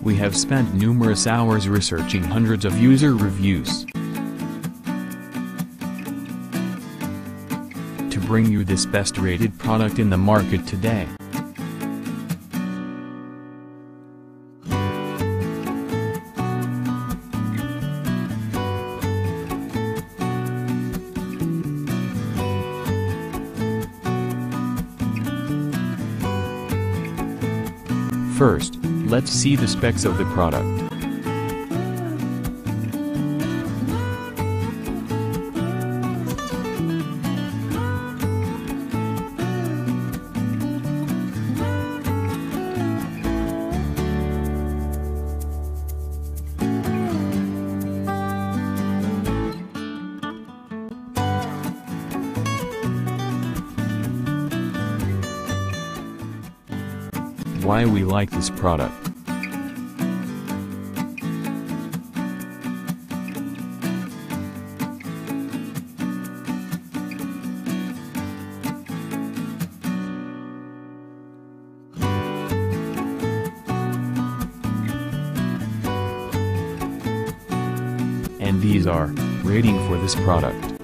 We have spent numerous hours researching hundreds of user reviews to bring you this best-rated product in the market today. First, let's see the specs of the product. Why we like this product. And these are rating for this product.